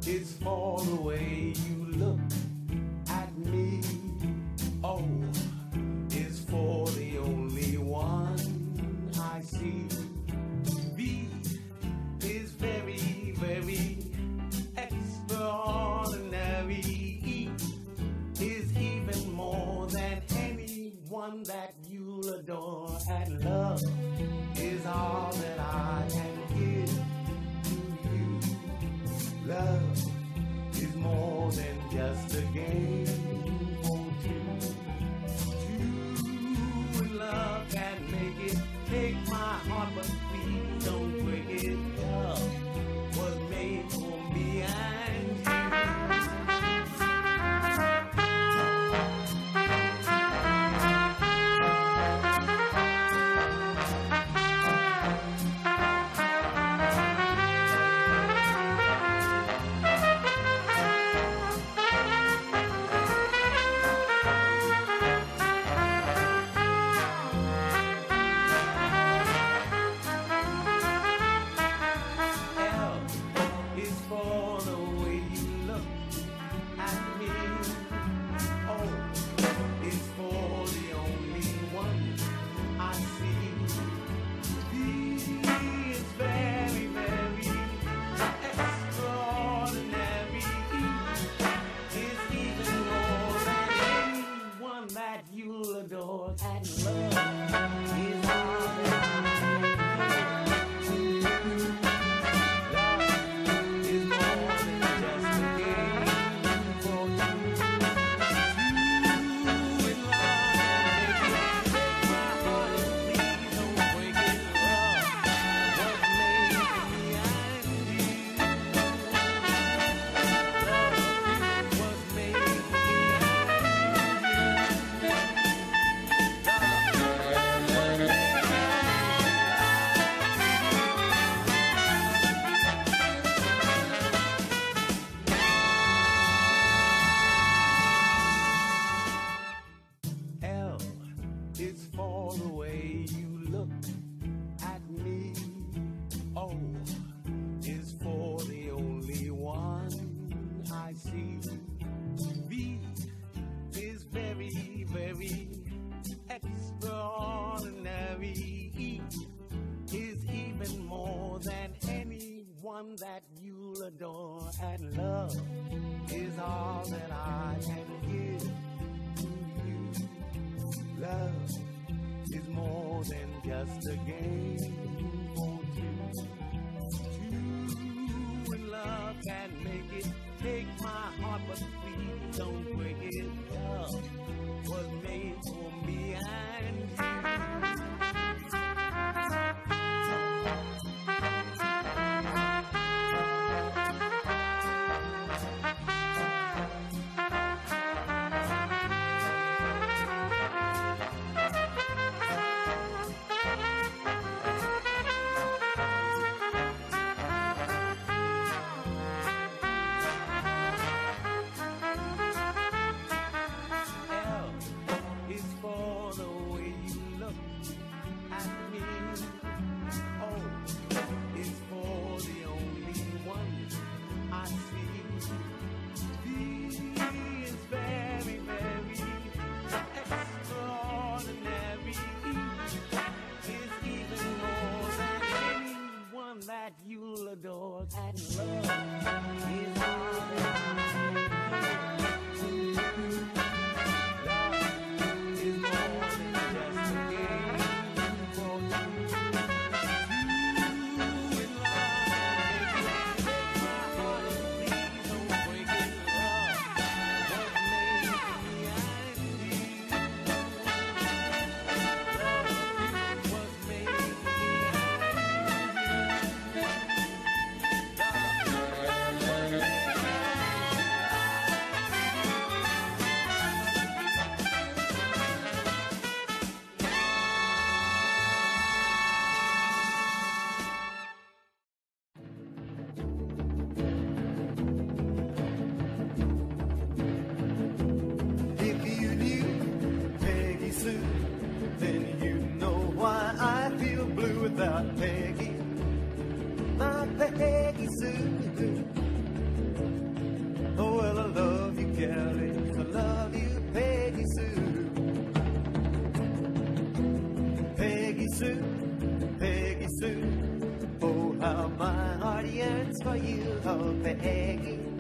It's for the way you look at me. Oh, it's for the only one I see. V is very, very extraordinary. E is even more than anyone that you'll adore. And love is all that I can give to you. Love is more than just a game for two. Two in love can make it. Take my heart, but please don't break it. Love was made for me and you. That you'll adore, and love is all that I can give to you. Love is more than just a game for two. Two in love can make it. Take my heart, but please don't break it. Love was made for me and you. You'll adore, and love is all that I can give. Love is more than just a game for two. Two in love, take my heart and please don't break it. Love was made for me and you. Love was made for me and without Peggy, my Peggy Sue. for you, oh Peggy.